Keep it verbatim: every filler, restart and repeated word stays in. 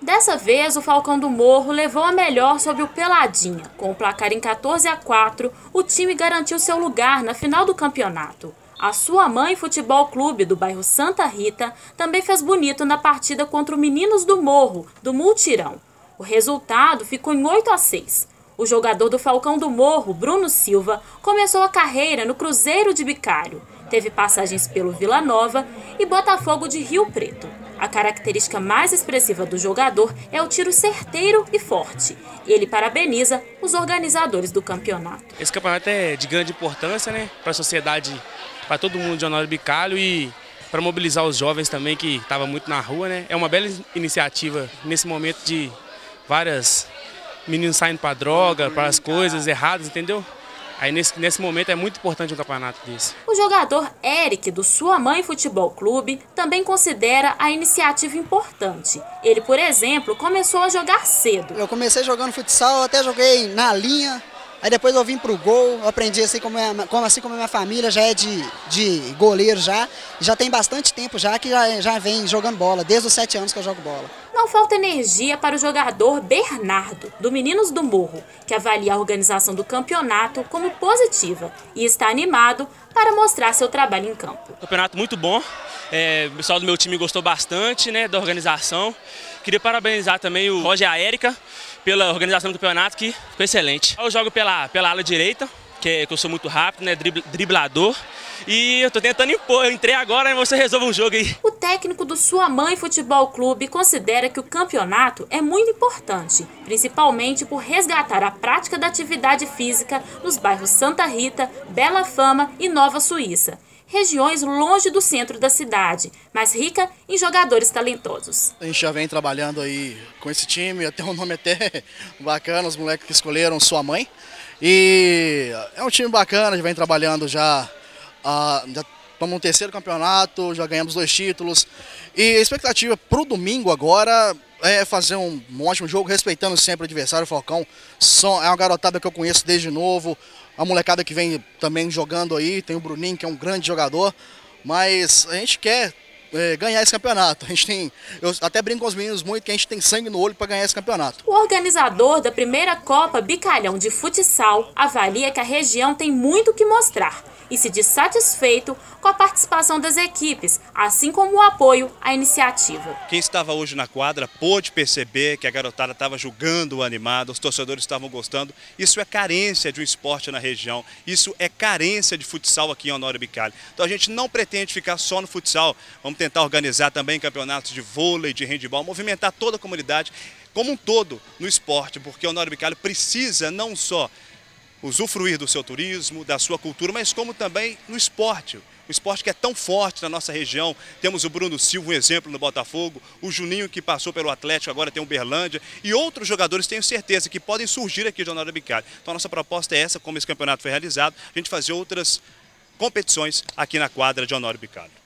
Dessa vez, o Falcão do Morro levou a melhor sobre o Peladinha. Com o placar em quatorze a quatro, o time garantiu seu lugar na final do campeonato. A Sua Mãe Futebol Clube, do bairro Santa Rita, também fez bonito na partida contra o Meninos do Morro, do Multirão. O resultado ficou em oito a seis. O jogador do Falcão do Morro, Bruno Silva, começou a carreira no Cruzeiro de Bicalho. Teve passagens pelo Vila Nova e Botafogo de Rio Preto. A característica mais expressiva do jogador é o tiro certeiro e forte. Ele parabeniza os organizadores do campeonato. Esse campeonato é de grande importância, né, para a sociedade, para todo mundo de Honório Bicalho e para mobilizar os jovens também que estavam muito na rua, né? É uma bela iniciativa nesse momento de várias meninos saindo para droga, para as coisas erradas, entendeu? Aí nesse, nesse momento é muito importante um campeonato desse. O jogador Eric, do Sua Mãe Futebol Clube, também considera a iniciativa importante. Ele, por exemplo, começou a jogar cedo. Eu comecei jogando futsal, até joguei na linha, aí depois eu vim pro gol, eu aprendi assim como, é, como, assim como a minha família já é de, de goleiro já, já tem bastante tempo já que já, já vem jogando bola, desde os sete anos que eu jogo bola. Não falta energia para o jogador Bernardo, do Meninos do Morro, que avalia a organização do campeonato como positiva e está animado para mostrar seu trabalho em campo. Campeonato muito bom, é, o pessoal do meu time gostou bastante, né, da organização. Queria parabenizar também o Roger e a Érica pela organização do campeonato, que ficou excelente. Eu jogo pela, pela ala direita, que, é, que eu sou muito rápido, né, driblador. E eu tô tentando impor, eu entrei agora e você resolve um jogo aí. O técnico do Sua Mãe Futebol Clube considera que o campeonato é muito importante, principalmente por resgatar a prática da atividade física nos bairros Santa Rita, Bela Fama e Nova Suíça. Regiões longe do centro da cidade, mas rica em jogadores talentosos. A gente já vem trabalhando aí com esse time, até um nome até bacana, os moleques que escolheram Sua Mãe. E é um time bacana, a gente vem trabalhando já. Uh, já estamos no terceiro campeonato, já ganhamos dois títulos. E a expectativa para o domingo agora é fazer um, um ótimo jogo, respeitando sempre o adversário. O Falcão são, é uma garotada que eu conheço desde novo. A molecada que vem também jogando aí, tem o Bruninho, que é um grande jogador. Mas a gente quer é, ganhar esse campeonato. A gente tem, eu até brinco com os meninos muito que a gente tem sangue no olho para ganhar esse campeonato. O organizador da primeira Copa Bicalhão de Futsal avalia que a região tem muito o que mostrar e se diz satisfeito com a participação das equipes, assim como o apoio à iniciativa. Quem estava hoje na quadra pôde perceber que a garotada estava jogando animada, os torcedores estavam gostando. Isso é carência de um esporte na região, isso é carência de futsal aqui em Honório Bicalho. Então a gente não pretende ficar só no futsal, vamos tentar organizar também campeonatos de vôlei, de handebol, movimentar toda a comunidade como um todo no esporte, porque Honório Bicalho precisa não só usufruir do seu turismo, da sua cultura, mas como também no esporte. O esporte que é tão forte na nossa região. Temos o Bruno Silva, um exemplo no Botafogo, o Juninho que passou pelo Atlético, agora tem o Uberlândia, e outros jogadores tenho certeza que podem surgir aqui de Honório Bicalho. Então a nossa proposta é essa, como esse campeonato foi realizado, a gente fazer outras competições aqui na quadra de Honório Bicalho.